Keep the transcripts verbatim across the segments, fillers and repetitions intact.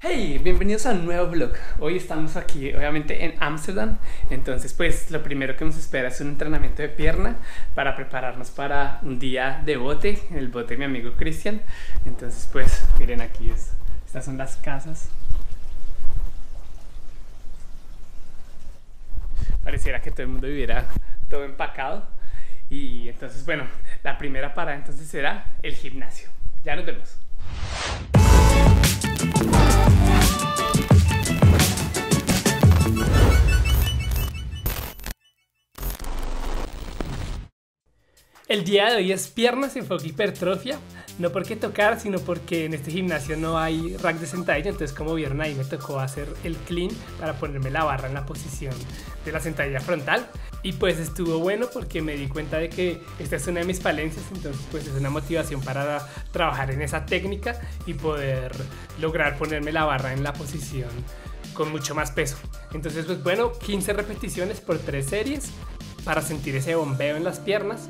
Hey, bienvenidos a un nuevo vlog. Hoy estamos aquí, obviamente, en Ámsterdam. Entonces, pues, lo primero que nos espera es un entrenamiento de pierna para prepararnos para un día de bote, en el bote de mi amigo Cristian. Entonces, pues, miren aquí, es, estas son las casas. Pareciera que todo el mundo viviera todo empacado. Y entonces, bueno, la primera parada entonces será el gimnasio. Ya nos vemos. El día de hoy es piernas, enfoque, hipertrofia. No porque tocar, sino porque en este gimnasio no hay rack de sentadilla. Entonces, como vieron ahí, me tocó hacer el clean para ponerme la barra en la posición de la sentadilla frontal. Y pues estuvo bueno porque me di cuenta de que esta es una de mis falencias. Entonces, pues es una motivación para trabajar en esa técnica y poder lograr ponerme la barra en la posición con mucho más peso. Entonces, pues bueno, quince repeticiones por tres series para sentir ese bombeo en las piernas.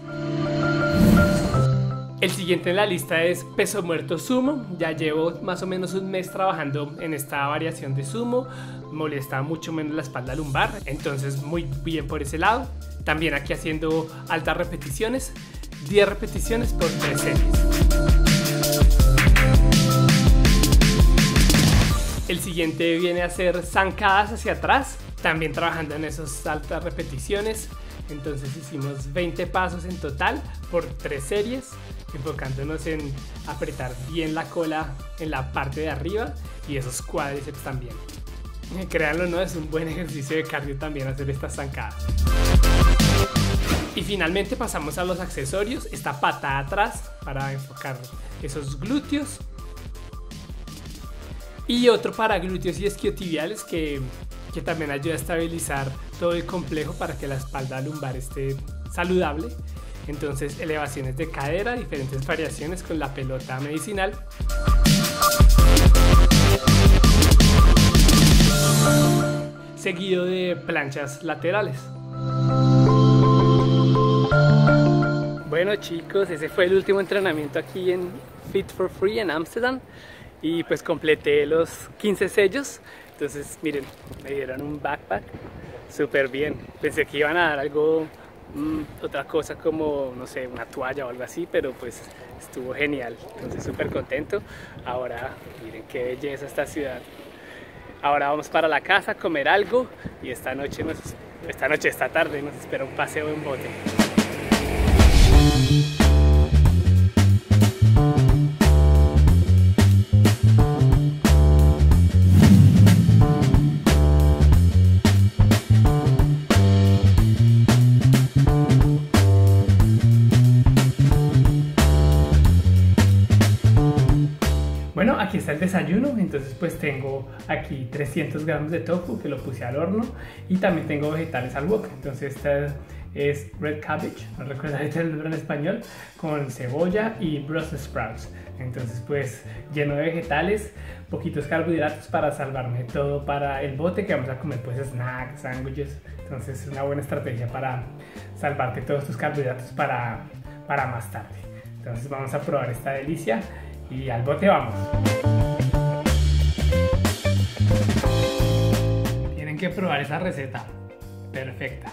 El siguiente en la lista es peso muerto sumo. Ya llevo más o menos un mes trabajando en esta variación de sumo. Molesta mucho menos la espalda lumbar, entonces muy bien por ese lado. También aquí haciendo altas repeticiones, diez repeticiones por tres series. El siguiente viene a ser zancadas hacia atrás, también trabajando en esas altas repeticiones. Entonces hicimos veinte pasos en total por tres series, enfocándonos en apretar bien la cola en la parte de arriba y esos cuádriceps también. Créanlo, no, es un buen ejercicio de cardio también hacer estas zancadas. Y finalmente pasamos a los accesorios, esta patada atrás para enfocar esos glúteos. Y otro para glúteos y isquiotibiales que, que también ayuda a estabilizar todo el complejo para que la espalda lumbar esté saludable. Entonces, elevaciones de cadera, diferentes variaciones con la pelota medicinal. Seguido de planchas laterales. Bueno chicos, ese fue el último entrenamiento aquí en Fit for Free en Ámsterdam. Y pues completé los quince sellos. Entonces miren, me dieron un backpack súper bien. Pensé que iban a dar algo, mmm, otra cosa como, no sé, una toalla o algo así, pero pues estuvo genial. Entonces súper contento. Ahora miren qué belleza esta ciudad. Ahora vamos para la casa a comer algo y esta noche, nos, esta noche, esta tarde nos espera un paseo en bote. Bueno, aquí está el desayuno. Entonces pues tengo aquí trescientos gramos de tofu que lo puse al horno y también tengo vegetales al wok. Entonces esta es red cabbage, no recuerdo el nombre en español, con cebolla y Brussels sprouts. Entonces pues lleno de vegetales, poquitos carbohidratos para salvarme todo para el bote, que vamos a comer pues snacks, sándwiches. Entonces es una buena estrategia para salvarte todos tus carbohidratos para, para más tarde. Entonces vamos a probar esta delicia. Y al bote vamos. Tienen que probar esa receta. Perfecta.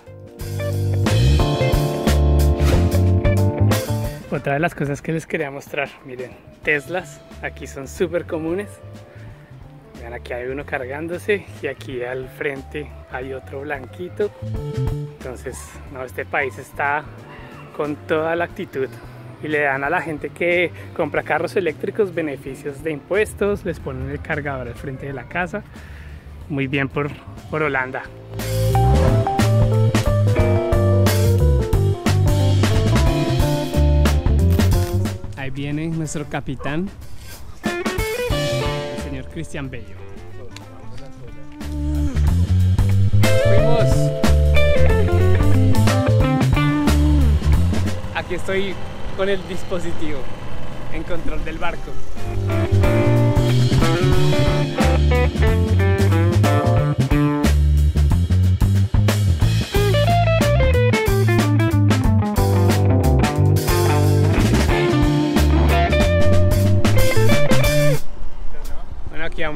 Otra de las cosas que les quería mostrar, miren, Teslas, aquí son súper comunes. Vean, aquí hay uno cargándose y aquí al frente hay otro blanquito. Entonces, no, este país está con toda la actitud. Y le dan a la gente que compra carros eléctricos beneficios de impuestos, les ponen el cargador al frente de la casa. Muy bien por, por Holanda. Ahí viene nuestro capitán, el señor Cristian Bello. ¡Fuimos! Aquí estoy con el dispositivo en control del barco.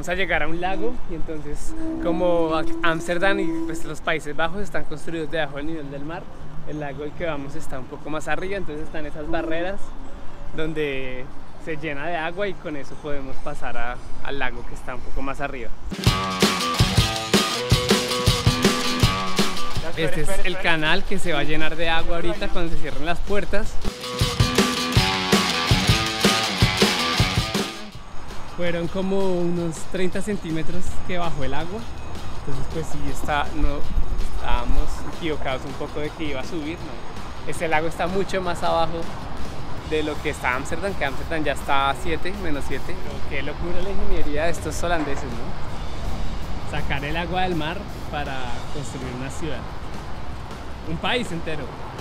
vamos a llegar a un lago y entonces como Ámsterdam y pues, los Países Bajos están construidos debajo del nivel del mar, el lago al que vamos está un poco más arriba, entonces están esas barreras donde se llena de agua y con eso podemos pasar a, al lago que está un poco más arriba. Este es el canal que se va a llenar de agua ahorita cuando se cierren las puertas. Fueron como unos treinta centímetros que bajó el agua, entonces pues sí, está, no, estábamos equivocados un poco de que iba a subir, ¿no? Este lago está mucho más abajo de lo que está Ámsterdam, que Ámsterdam ya está a siete, menos siete. Pero qué locura la ingeniería de estos holandeses, ¿no? Sacar el agua del mar para construir una ciudad, un país entero.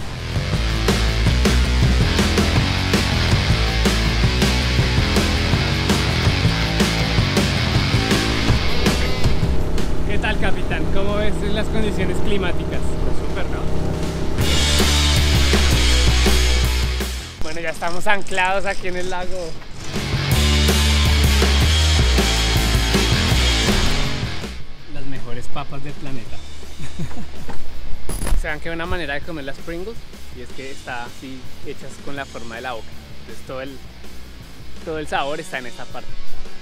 ¿Qué tal, capitán? ¿Cómo ves las condiciones climáticas? Súper, ¿no? Bueno, ya estamos anclados aquí en el lago. Las mejores papas del planeta. Se dan que hay una manera de comer las Pringles y es que está así hechas con la forma de la boca. Entonces todo el, todo el sabor está en esta parte.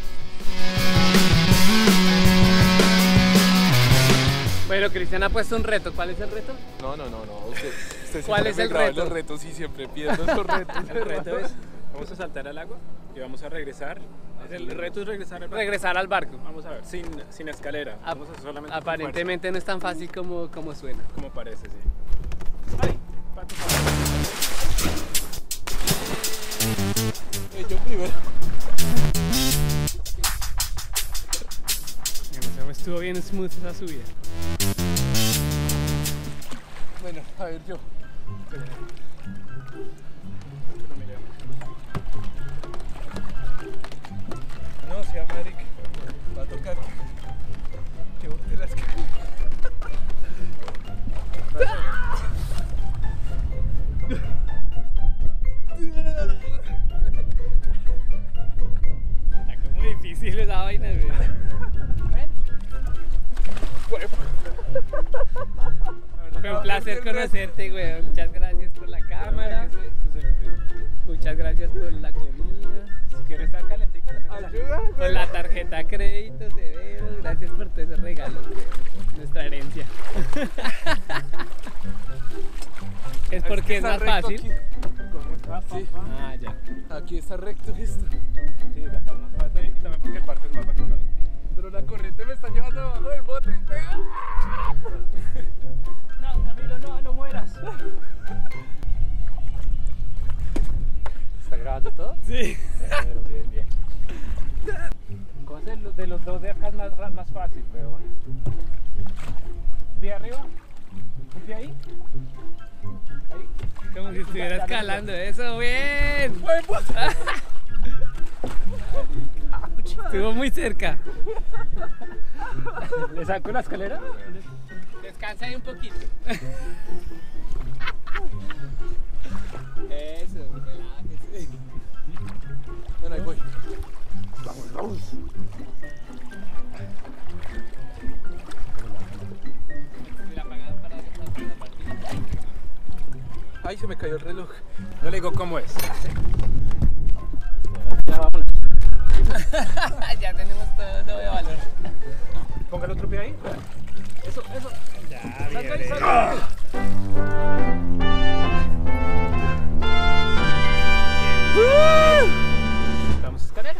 Bueno, Cristian ha puesto un reto. ¿Cuál es el reto? No, no, no, no. Usted, usted ¿Cuál es el reto? Los retos y siempre pierdo los retos. El reto es, vamos a saltar al agua y vamos a regresar. El reto es regresar al barco. Regresar al barco. Vamos a ver, sin, sin escalera. A Vamos a hacer solamente aparentemente no es tan fácil como, como suena. como parece, sí. Ay, pato, pato. Eh, yo primero. Estuvo bien smooth esa subida. Bueno, a ver yo. No, sea maric, va a tocar que bote las caras. Está como difícil esa vaina, güey. Fue un placer conocerte, güey. Muchas gracias por la cámara. Muchas gracias por la comida. Si quieres estar calentico, no te Ayuda. Por la tarjeta crédito, severo. Gracias por todo ese regalo, güey. Nuestra herencia. Es porque es más fácil. Sí. Ah, ya. Aquí está recto esto. Sí, la calma es más fácil y también porque el parque es más bajito. Pero la corriente me está llevando abajo del bote. No, Camilo, no, no mueras. ¿Está grabando todo? Sí. Pero bien, bien. Cosa de los, de los dos de acá es más, más fácil, pero bueno. Pie arriba, un pie ahí. Ahí. Como si estuviera escalando eso, bien. Estuvo muy cerca. ¿Le saco la escalera? Descansa ahí un poquito. Eso, relájese. Bueno, ahí voy. Vamos, vamos. Ay, se me cayó el reloj. No le digo cómo es. Ya vámonos. Ya tenemos todo lo de valor. Ponga el otro pie ahí. Eso, eso. Ya, Salga bien. ahí, salga ahí. Vamos a escalera.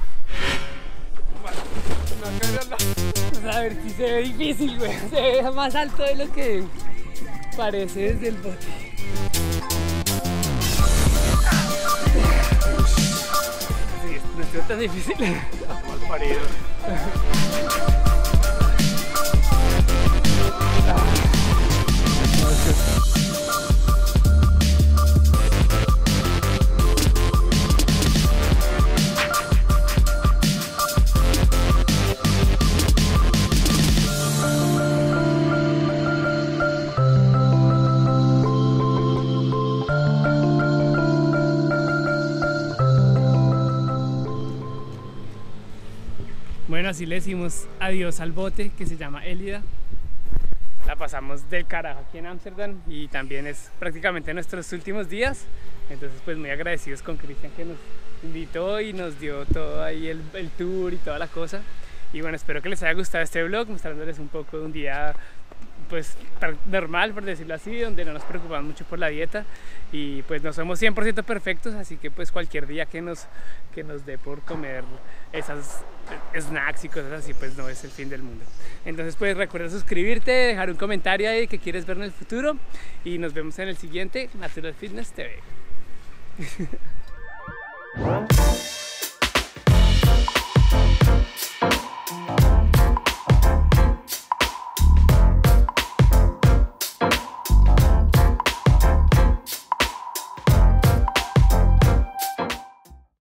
Una caída al lado. Pues a ver si se ve difícil, güey. Se ve más alto de lo que parece desde el bote. Sí, no estuvo tan difícil. Mal parido. así le decimos adiós al bote que se llama Élida. La pasamos del carajo aquí en Ámsterdam y también es prácticamente nuestros últimos días. Entonces pues muy agradecidos con Cristian que nos invitó y nos dio todo ahí el, el tour y toda la cosa. Y bueno, espero que les haya gustado este vlog, mostrándoles un poco de un día pues normal, por decirlo así, donde no nos preocupamos mucho por la dieta y pues no somos cien por ciento perfectos, así que pues cualquier día que nos, que nos dé por comer esas snacks y cosas así, pues no es el fin del mundo. Entonces pues recuerda suscribirte, dejar un comentario ahí que quieres ver en el futuro y nos vemos en el siguiente Natural Fitness T V.